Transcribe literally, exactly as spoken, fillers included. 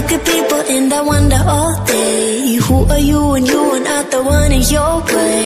look at people and I wonder all day, who are you when you are not the one in your way?